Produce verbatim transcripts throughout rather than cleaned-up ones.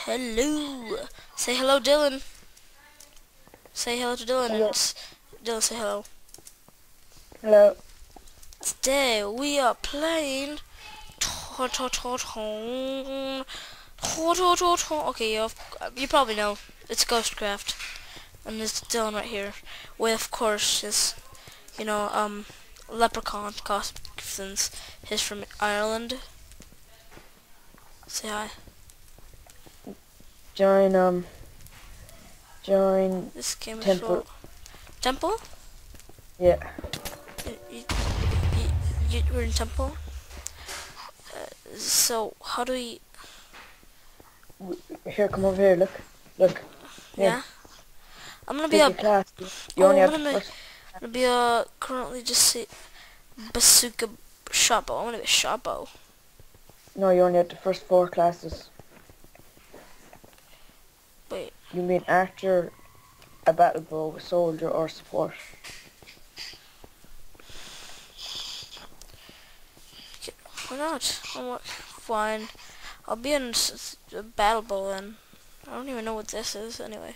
Hello. Say hello, Dylan. Say hello to Dylan Hello. and s- Dylan say hello. Hello. Today we are playing. Ta- ta- ta- ta- ta- ta- ta- ta- Okay, you, you probably know it's Ghostcraft, and it's Dylan right here. With, of course, his, you know, um, leprechaun costumes. He's from Ireland. Say hi. Join um. Join This game is temple. for Temple. Yeah. You, you, you, you, we're in Temple. Uh, so how do we? W- Here, come over here. Look. Look. Here. Yeah. I'm gonna be Take a. your class. You Oh, only I'm have the gonna be, first. I'm gonna be a currently just say bazooka shoppo. I'm gonna be a shoppo. No, you only have the first four classes. Wait. You mean archer, a battle bow, soldier, or support? Okay, why not? I'm wa- fine. I'll be in s- s- a battle bow then. I don't even know what this is anyway.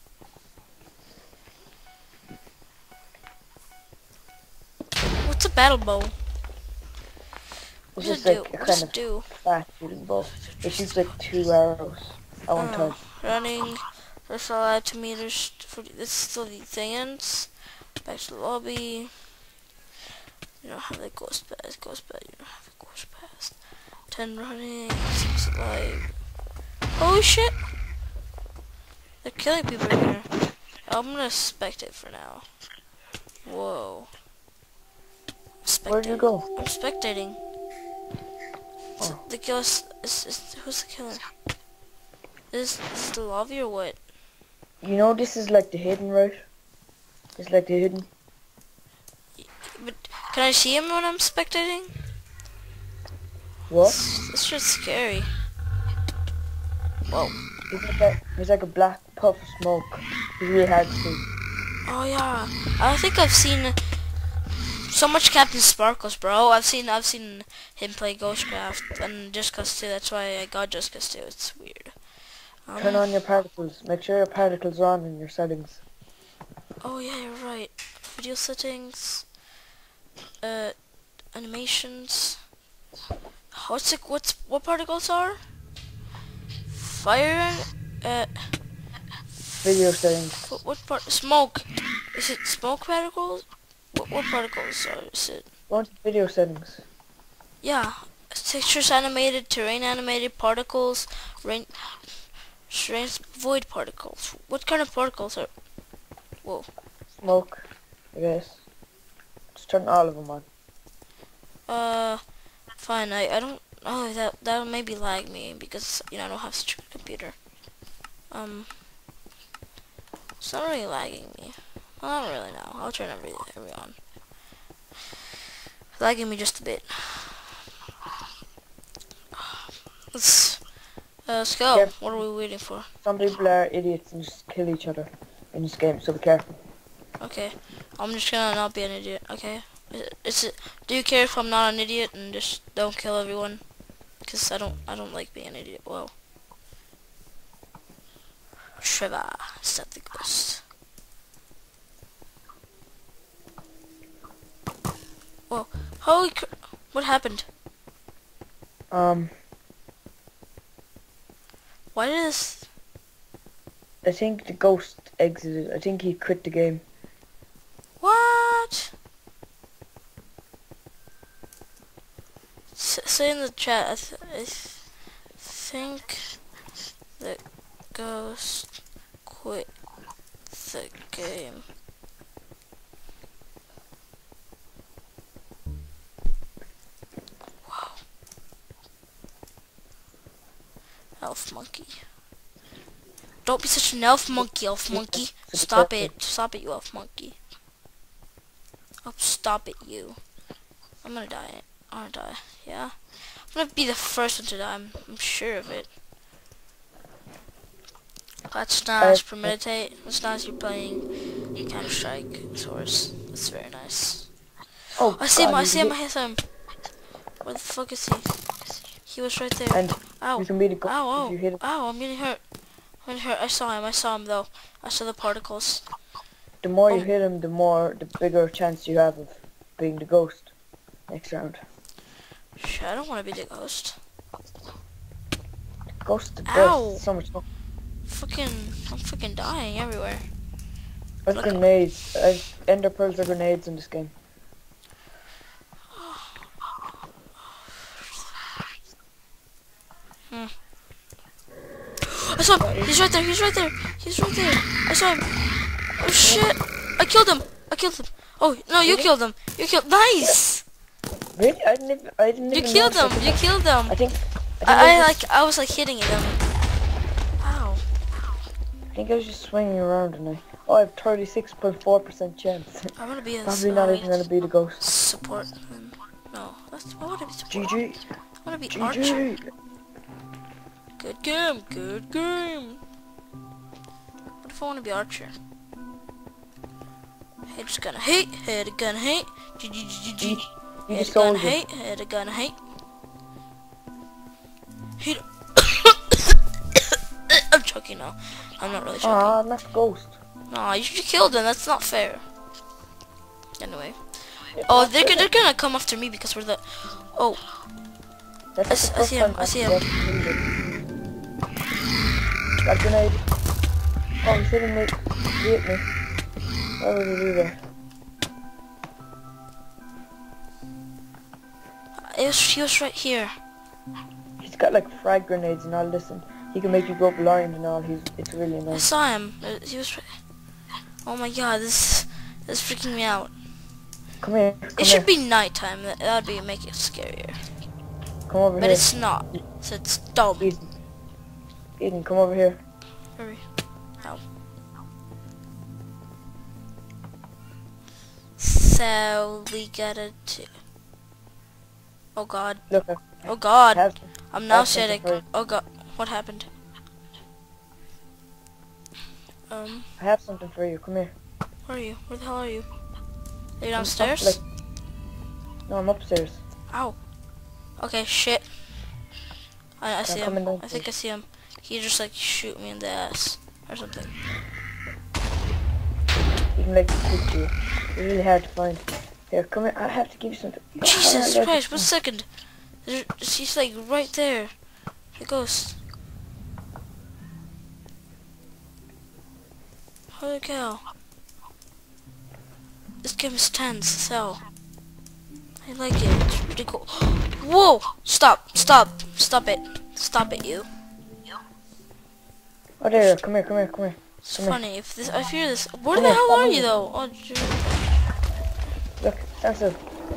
What's a battle bow? What It's does just it do? like a What does kind it do? of fast shooting bow. It shoots like two arrows at one Oh, time. running. First all add two meters for this is still the thing ends. Back to the lobby. You don't have the ghost pass, ghost pass, you don't have a ghost pass. Ten running, six alive. Holy shit! They're killing people in here. I'm gonna spectate for now. Whoa. Where'd you Spectating. go? I'm spectating. So Oh. the killer is, is, is who's the killer? Is is it the lobby or what? You know this is like the hidden, right? It's like the hidden. But can I see him when I'm spectating? What? This, this shit's scary. Whoa. He's like, a, he's like a black puff of smoke. He's really hard to see. Oh yeah. I think I've seen so much Captain Sparkles, bro. I've seen I've seen him play Ghostcraft and Just Cause two. That's why I got Just Cause two. It's weird. Um, Turn on your particles. Make sure your particles are on in your settings. Oh yeah, you're right. Video settings. Uh, animations. What's it? What's what particles are? Fire. Uh, Video settings. what, what part? Smoke. Is it smoke particles? What, what particles are? Is it? Go into video settings. Yeah. Textures animated, terrain animated, particles, rain, strange void particles. What kind of particles are? Whoa. Smoke. I guess. Just turn all of them on. Uh, fine. I I don't. Oh, that that'll maybe lag me because you know I don't have such a good computer. Um, it's not really lagging me. Well, not really now. I'll turn every every on. Lagging me just a bit. Let's uh, let's go. Yep. What are we waiting for? Some people are idiots and just kill each other in this game, so be careful. Okay, I'm just gonna not be an idiot. Okay, is it, is it? Do you care if I'm not an idiot and just don't kill everyone? Cause I don't, I don't like being an idiot. Whoa. Trevor, set the ghost. Whoa, holy cr- what happened? Um, Why did this? I think the ghost exited. I think he quit the game. What? S say in the chat, I, th I th think the ghost quit the game. Wow. Elf monkey. Don't be such an elf monkey, elf monkey. Stop it. Stop it, you elf monkey. Oh, stop it, you. I'm gonna die. I'm gonna die. Yeah? I'm gonna be the first one to die. I'm, I'm sure of it. That's nice. Premeditate. That's nice. You're playing Counter Strike Source. That's very nice. Oh, I see him. God, I he's see him. hit- I hit him. Where the fuck is he? He was right there. And Ow. You can be the ghost Ow, if you ow. hit it. Ow, I'm getting hurt. I'm getting hurt. I saw him. I saw him, though. I saw the particles. The more Oh. you hit him, the more, the bigger chance you have of being the ghost next round. Shit, I don't want to be the ghost. Ghost the Ow. best. So much fun. Fucking, I'm fucking dying everywhere. I've Look. grenades. I've ender pearls are grenades in this game. Hmm. I saw him. He's right there. He's right there. He's right there. I saw him. Oh shit! I killed him. I killed him. Oh no, you Really? killed him. You killed. Nice. Really? I didn't even, I didn't You even killed notice him. I You did killed that. him. I think, I think I, I, I was like. just, I was like hitting them. Ow. I think I was just swinging around and I, oh, I have thirty-six point four percent chance. I want to be a Probably not uh, even gonna be the ghost. support. Then. No, that's. I want to be support. G G. I want to be G archer. G. Good game. Good game. What if I want to be archer? Head just gonna hate. Head gonna hate. G G G G G. You the Head gonna soldier. hate. Head gonna hate. Hate. I'm choking now. I'm not really choking. Ah, not the ghost. No, you should killed him. That's not fair. Anyway. Oh, they're, they're gonna come after me because we're the... Oh, That's I s- the I first see him, time I see I've him. killed him. Got a grenade. Oh, he's hitting me. He hit me. What would he do there? it was, he was right here. He's got like frag grenades and all this, and he can make you go blind and all. He's it's really I annoying. saw him. Uh, He was right... Oh my god, this, this is freaking me out. Come here. Come It here. should be nighttime. That would be make it scarier. Come over But here. it's not. So it's dumb. Eden. Eden, come over here. Hurry. Ow. So we gotta do... Oh god. Look, I Oh god. have. I'm now have something sitting. for you. Oh god. What happened? Um, I have something for you. Come here. where are you? Where the hell are you? Are you I'm up, downstairs? like- No, I'm upstairs. Ow. Okay, shit. I, I see him. coming I down think I see him. He just like shoot me in the ass or something. He can like shoot you. It's really hard to find. Here, come here. I have to give you something. Jesus Ah, Christ! One second. There, he's like right there. The ghost. Holy cow! This game is tense as hell. I like it. It's pretty cool. Whoa! Stop! Stop! Stop it! Stop it, you! Oh, there. Come here. Come here. Come here. It's Come here. funny if this. I fear this. Where Come the here, hell come are here. you though? Oh, j- Look, stand still.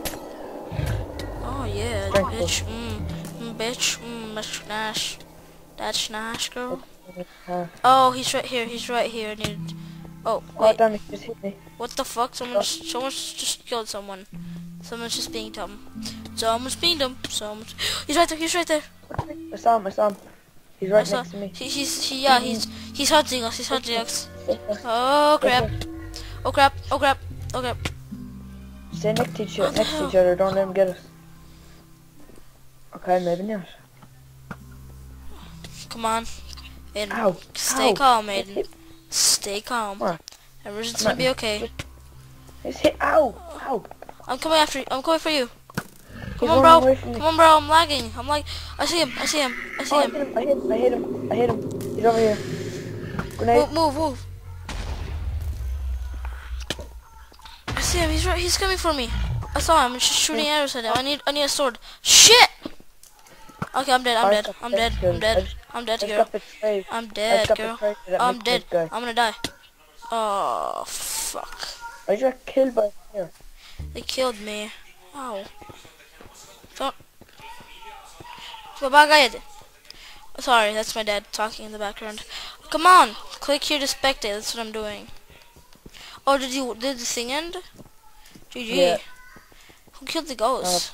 oh yeah, Strength bitch. Mm, mm, bitch. Mm, that's nice. That's nice, girl. Uh, Oh, he's right here. He's right here. I need. Oh, oh, wait. damn it. Just hit me. What the fuck? Someone, just, someone's just killed someone. Someone's just being dumb. Someone's being dumb. Someone's. He's right there. He's right there. I saw him. I saw him. He's I right saw. next to me. He, he's. He, yeah. He's. He's hunting us. He's hunting us. Stay close. Oh crap. Stay Oh crap. Oh crap. Oh crap. close. Stay next to each What other. the Next to hell? each other. Don't let him get us. Okay, maybe not. Come on. Aiden. Ow. Stay Ow. calm, It's Aiden. hit- Stay calm. Come on. Everything's Come gonna on. be okay. It's hit. Ow. Ow. I'm coming after you. I'm coming for you. Come He's on, running bro. away from me. Come on, bro. I'm lagging. I'm like. I see him. I see him. I see Oh, I him. hit him. I hit him. I hit him. I hit him. He's over here. Grenade. Move, move, move. I see him. He's right. He's coming for me. I saw him. I'm just shooting arrows at him. I need. I need a sword. Shit. Okay, I'm dead. I'm I dead. got I'm dead. killed. I'm I dead. just- I'm dead, I just girl. got betrayed. I'm I dead, just got girl. betrayed by that I'm Nick dead. guy. I'm gonna die. Oh fuck. I just got killed by here. They killed me. Ow. Don't. Babagayad. Sorry, that's my dad talking in the background. Come on, click here to spectate. That's what I'm doing. Oh, did you did the thing end? G G. Yeah. Who killed the ghost?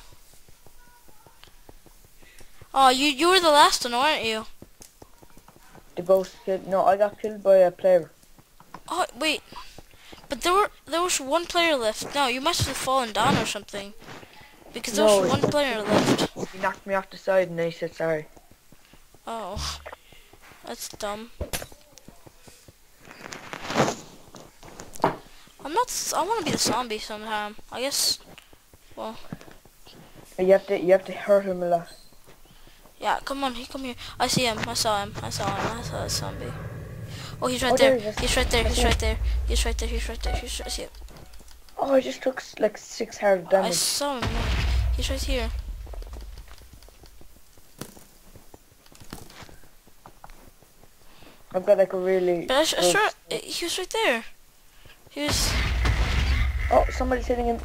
Oh, you you were the last one, weren't you? The ghost killed. No, I got killed by a player. Oh wait, but there were there was one player left. No, you must have fallen down or something, because there No, was one it's- player left. He knocked me off the side and then he said sorry. Oh, that's dumb. I'm not. s- I want to be the zombie sometime. I guess. Well, You have to you have to hurt him a lot. yeah. Come on, he come here. I see him. I saw him. I saw him. I saw a zombie. Oh, he's right Oh, there. there he is. He's right there. I He's see right him. there. He's right there. He's right there. He's right. I see him. Oh, I just took s- like six hard I damage. saw him. He's right here. I've got like a really. But I, s- I good- sure he was right there. He was. Oh, somebody's hitting him.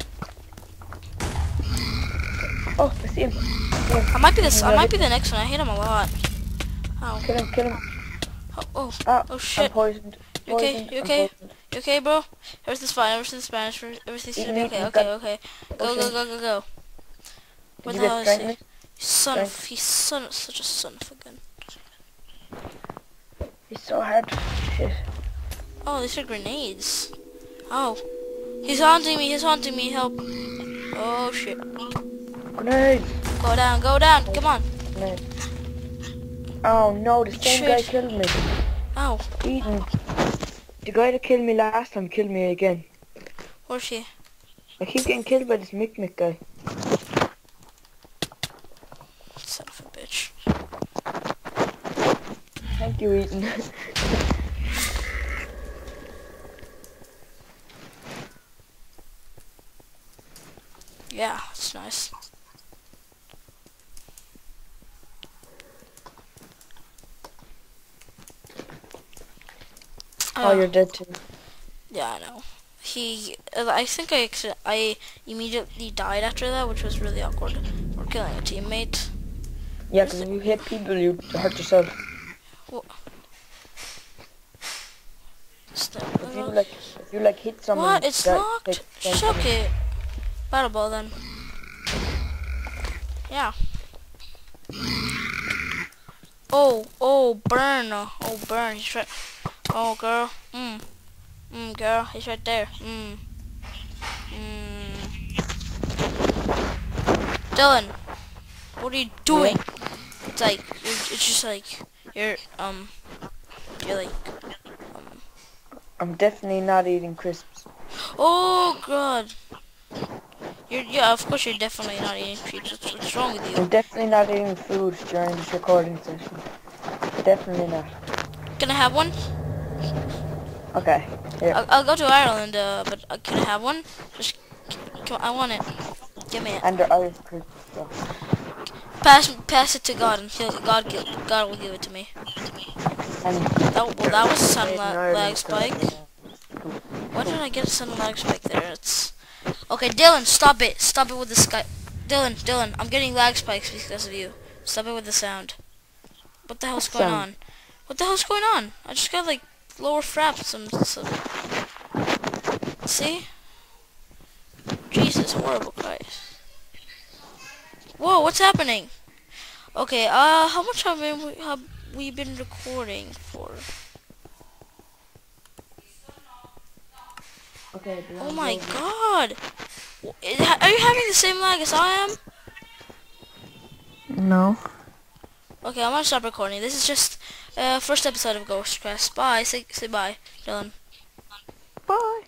Oh, I see him. I see him. I might be this. I Yeah, might be the next one. I hate him a lot. Ow. Kill him, kill him. Oh. Oh, Ah, oh I'm shit. poisoned. You okay? Poisoned, You I'm okay? poisoned. You okay, bro? Everything's fine. Everything's fine. Everything's gonna be Eat okay. me, Okay. got- Okay. Go. Go. Go. Go. Go. Where Did the you hell get is strength? he? Son of. Strength? He's son. Of, such a son of a gun. He's so hard. Shit. Oh, these are grenades. Oh. He's haunting me. He's haunting me. Help. Oh shit. Grenade! Go down. Go down. Come on. Grenade. Oh no, the same Shit. guy killed me. Ow. Eden. The guy that killed me last time killed me again. Where's he? I keep getting killed by this Mick Mick guy. Son of a bitch. Thank you, Eden. Yeah, it's nice. Oh, you're dead too. Yeah, I know. He, uh, I think I, acci- I immediately died after that, which was really awkward. We're killing a teammate. Yeah, because if you hit people, you hurt yourself. It's the- If you like, if you like hit someone. What? It's that locked? takes ten Shook damage. it. Battle ball then. Yeah. Oh, oh, burn. Oh, burn. He's right. Oh, girl. Mm. Mm, girl. He's right there. Mm. Mm. Dylan, what are you doing? It's like, you're, it's just like, you're, um, you're like, um, I'm definitely not eating crisps. oh, God. You're, yeah, of course you're definitely not eating creeps. What's, what's wrong with I'm you? definitely not eating food during this recording session. Definitely not. Can I have one? Okay. Here. I'll, I'll go to Ireland, uh, but uh, can I have one? Just, come, I want it. Give me it. And the Irish crisps. So. Pass, pass it to God, and he'll, God, gi- God will give it to me. And That, well, that was a sun made in la Ireland, lag so, spike. yeah. Why did I get a sun lag spike there? It's okay. Dylan, stop it! Stop it with the sky. Dylan, Dylan, I'm getting lag spikes because of you. Stop it with the sound. What the hell's What going sound? on? What the hell's going on? I just got like lower fraps. Some, some. See? Jesus, horrible Christ. Whoa, what's happening? Okay, uh, how much have we, have we been recording for? Okay. Oh my God! W- is- Are you having the same lag as I am? No. Okay, I'm gonna stop recording. This is just uh, first episode of Ghost Quest. Bye. Say say bye, Dylan. Bye.